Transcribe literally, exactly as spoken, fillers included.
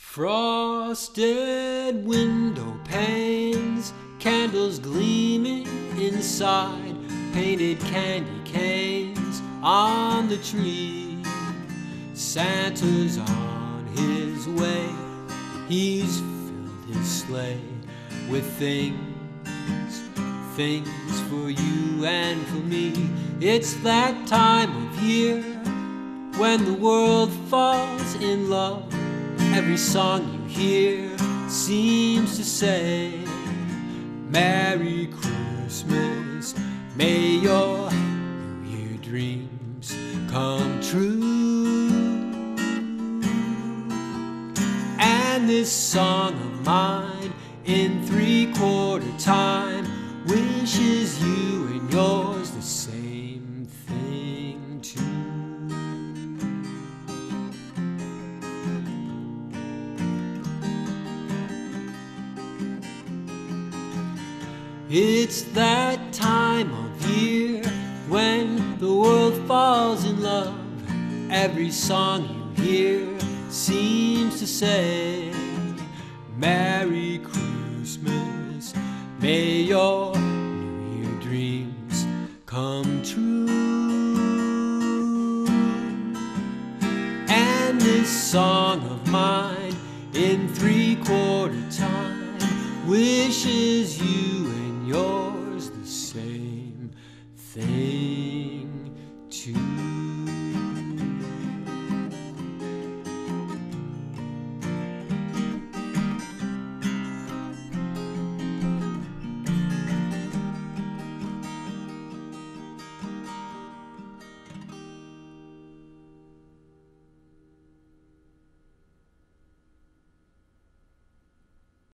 Frosted window panes, candles gleaming inside, painted candy canes on the tree. Santa's on his way, he's filled his sleigh with things, things for you and for me. It's that time of year when the world falls in love. Every song you hear seems to say, Merry Christmas, may your New Year dreams come true. And this song of mine in three-quarter time wishes you and yours the same thing too. It's that time of year when the world falls in love. Every song you hear seems to say, Merry Christmas, may your New Year dreams come true. And this song of mine in three-quarter time wishes you and yours the same thing.